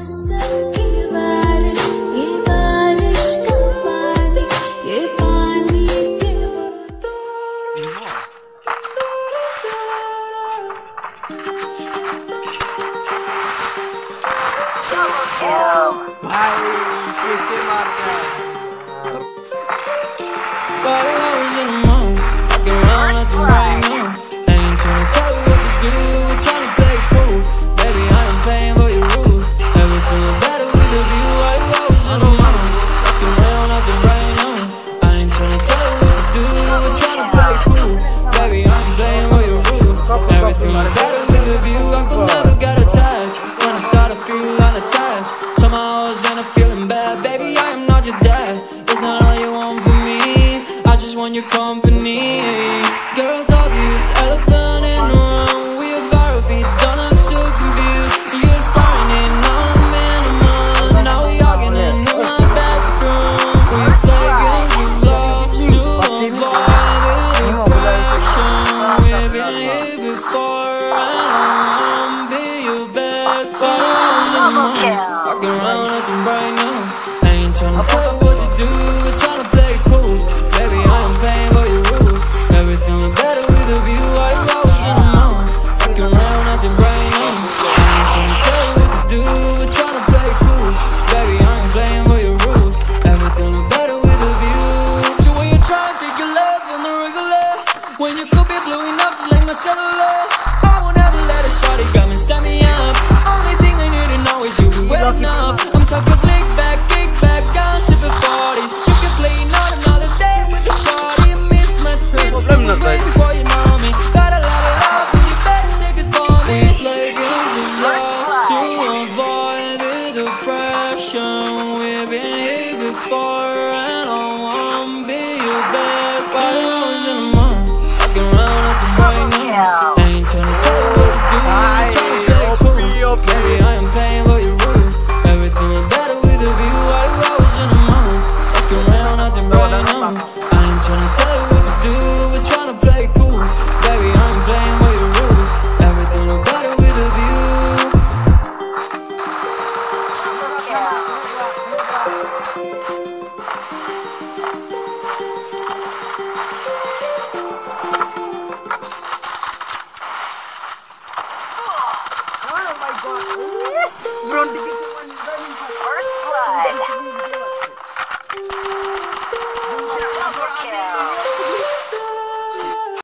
Your company, girls obvious, elephant in the room. We about to be done, I'm so confused. You're starting in on a minimum. Now we arguing in my bedroom. We play games of love to avoid depression. We've been here before, and I won't be your better. Walking around acting brand new. I ain't tryna tell you what to do, we're tryna play cool. Baby, I am paying for your rules. Everything look better with a view. I rose in the morning, fucking around acting brand new. I ain't tryna tell you what to do, we're tryna play cool. Baby, I am playing for your rules. Everything look better with a view. So when you try to take your love on the regular, when you could be blowing up just like my cellular, I won't ever let a shawty come and set me up. Only thing they need to know is you be well enough. I'm talking slick back, kick back, I'm sipping 40s. You can play not another day with the shawty. I miss my fits, was way before you know me. Got a lot of love, and you better take it for me. We play games of love to avoid the depression. We've been here before, and I won't be your bed. While I was in the morning, walking around at the bright noon. I ain't tryna tell you what to do, I'm tryna play cool. Baby, I am paying for your rules. Everything look better with a view. While I was in the morning, walking around at the bright noon. I ain't tryna tell you what to do, we're tryna play cool. Baby, I ain't playing for your rules. Everything look better with a view. Oh my god.